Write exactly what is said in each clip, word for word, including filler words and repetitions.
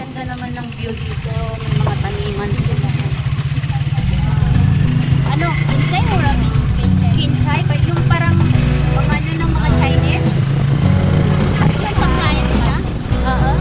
ganda naman ng view dito. May mga taniman sila. Ano? Kinchay o ramen? Kinchay. Kinchay? Yung parang mga ano ng mga Chinese? Ano yung pagkain nila? Oo.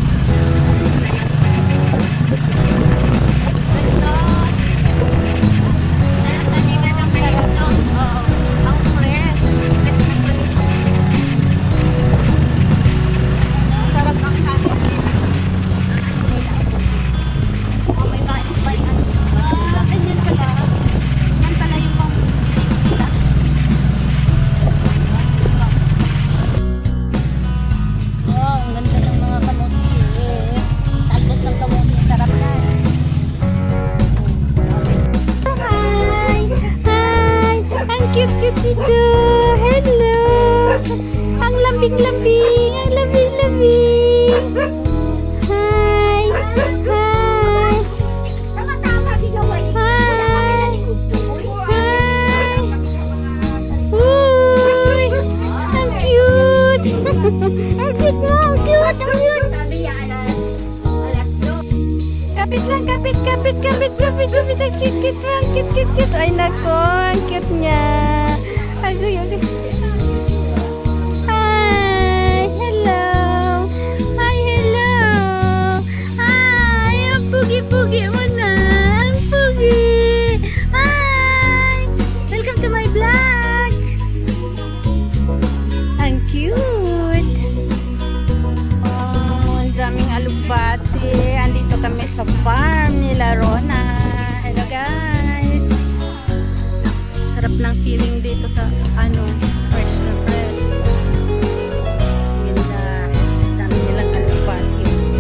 Lambing-lambing, ang lambing-lambing. Hi, hi. Tama-tama, bigaway. Hi, hi. Uy, ang cute. Ang cute mo, ang cute, ang cute. Kapit lang, kapit, kapit, kapit, kapit, kapit. Ang cute, cute mo, ang cute, cute, cute. Ay nako, ang cute niya. Agoy, agoy. Pugi mo na, Pugi. Hi, welcome to my vlog. Ang cute. Oh, ang daming alugbati. Andito kami sa farm nila Rhona. Hello guys. Sarap ng feeling dito sa ano, fresh na fresh. Ganda. Dami nilang alugbati.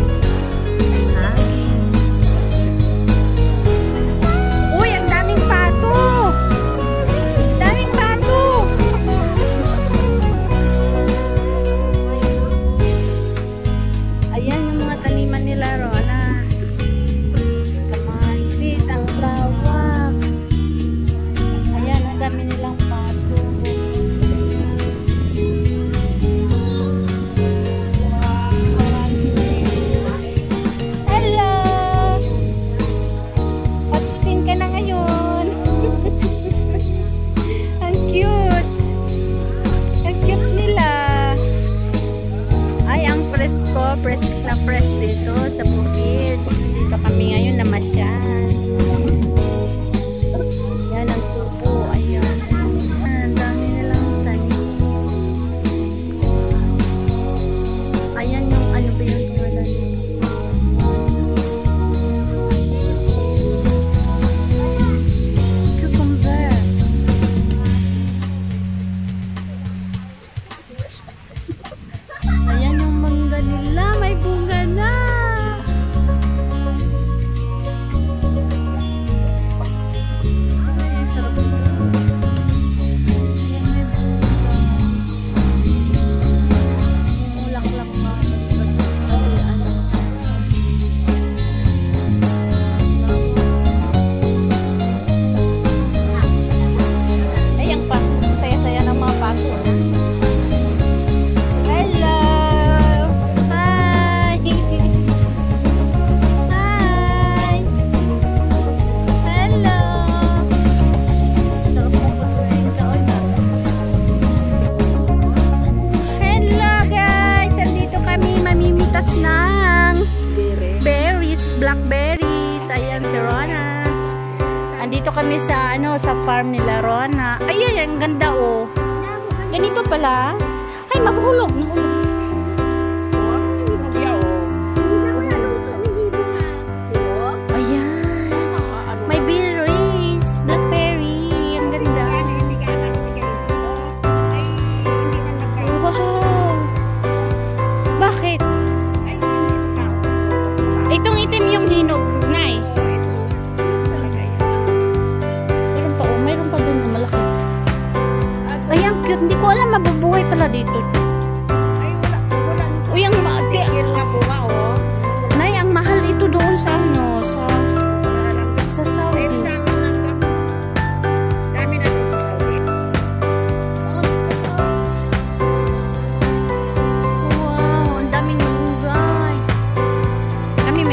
Press na press dito sa bukid. Dito kami ngayon namasyal. Yan ang tubo. Ayan. Ang dami nilang tanim. Ayan yung ano ba yung tumalan. Cucumber. Ayan yung mangga nila. May bunga na. Ay, sarap ito. Ayan, may bunga. Mulaklak na. Ay, ano. Ay, ang pato. Masaya-saya ng mga pato. Hello. Blackberries. Ayan si Rhona. Andito kami sa ano sa farm nila Rhona. Ay, ay, ang ganda oh. Ganito pala. Ay, maghulog. Nahulog. Ayan. May berries. Blackberry. Ang ganda. Wow. Bakit? Itong itim yung hinog, Nay. Meron pa, oh, mayroon pa dun, malaki. Ay, ang cute. Hindi ko alam, mabubuhay pala dito. Ay, wala. Wala. Uy, ang maati. Nay, ang mahal ito doon sa ano, sa, sa Saudi. Dami na dun sa Saudi. Wow, ang daming malunggay. Kami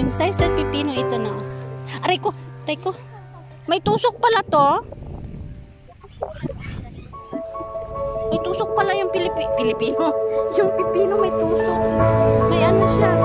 Yung size ng pipino ito na. Aray ko, aray ko. May tusok pala to. May tusok pala yung Pilipi Pilipino. Yung pipino may tusok. May ano siya.